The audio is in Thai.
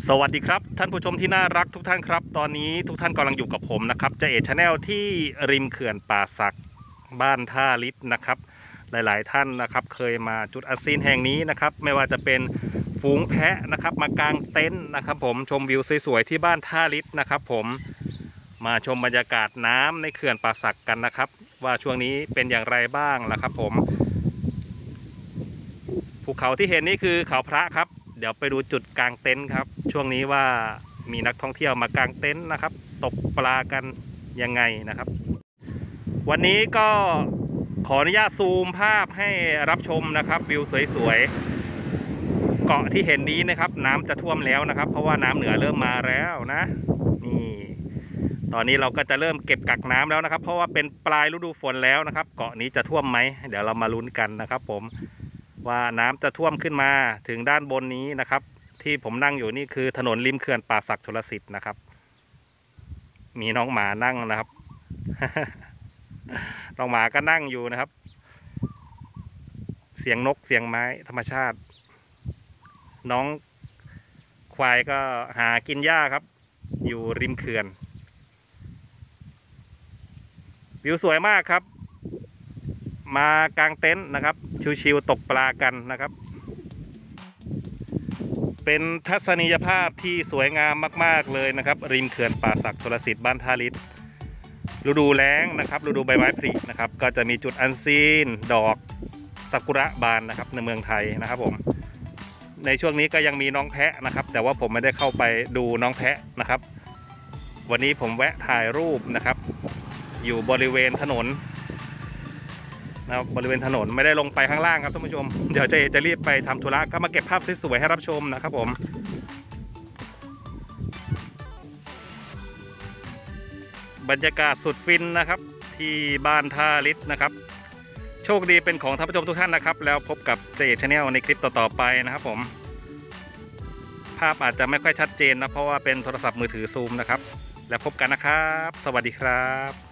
สวัสดีครับท่านผู้ชมที่น่ารักทุกท่านครับตอนนี้ทุกท่านกำลังอยู่กับผมนะครับเจเอชาแนลที่ริมเขื่อนป่าสักบ้านท่าลิศนะครับหลายๆท่านนะครับเคยมาจุดอันซีนแห่งนี้นะครับไม่ว่าจะเป็นฝูงแพะนะครับมากางเต็นท์นะครับผมชมวิวสวยๆที่บ้านท่าลิศนะครับผมมาชมบรรยากาศน้ำในเขื่อนป่าสักกันนะครับว่าช่วงนี้เป็นอย่างไรบ้างนะครับผมภูเขาที่เห็นนี่คือเขาพระครับเดี๋ยวไปดูจุดกางเต็นท์ครับช่วงนี้ว่ามีนักท่องเที่ยวมากางเต็นท์นะครับตกปลากันยังไงนะครับวันนี้ก็ขออนุญาตซูมภาพให้รับชมนะครับวิวสวยๆเกาะที่เห็นนี้นะครับน้ำจะท่วมแล้วนะครับเพราะว่าน้ำเหนือเริ่มมาแล้วนะนี่ตอนนี้เราก็จะเริ่มเก็บกักน้ำแล้วนะครับเพราะว่าเป็นปลายฤดูฝนแล้วนะครับเกาะนี้จะท่วมไหมเดี๋ยวเรามาลุ้นกันนะครับผมว่าน้ำจะท่วมขึ้นมาถึงด้านบนนี้นะครับที่ผมนั่งอยู่นี่คือถนนริมเขื่อนป่าสักชลสิทธิ์นะครับมีน้องหมานั่งนะครับ น้องหมาก็นั่งอยู่นะครับเสียงนกเสียงไม้ธรรมชาติน้องควายก็หากินหญ้าครับอยู่ริมเขื่อนวิวสวยมากครับมากางเต็นท์นะครับชิวๆตกปลากันนะครับเป็นทัศนียภาพที่สวยงามมากๆเลยนะครับริมเขื่อนป่าสักชลสิทธิ์บ้านท่าลิศฤดูแล้งนะครับฤดูใบไม้ผลินะครับก็จะมีจุดอันซีนดอกซากุระบานนะครับในเมืองไทยนะครับผมในช่วงนี้ก็ยังมีน้องแพะนะครับแต่ว่าผมไม่ได้เข้าไปดูน้องแพะนะครับวันนี้ผมแวะถ่ายรูปนะครับอยู่บริเวณถนนนะครับบริเวณถนนไม่ได้ลงไปข้างล่างครับท่านผู้ชมเดี๋ยวจะรีบไปทำธุระก็มาเก็บภาพสวยๆให้รับชมนะครับผมบรรยากาศสุดฟินนะครับที่บ้านท่าลิศนะครับโชคดีเป็นของท่านผู้ชมทุกท่านนะครับแล้วพบกับเจชาแนลในคลิปต่อๆไปนะครับผมภาพอาจจะไม่ค่อยชัดเจนนะเพราะว่าเป็นโทรศัพท์มือถือซูมนะครับแล้วพบกันนะครับสวัสดีครับ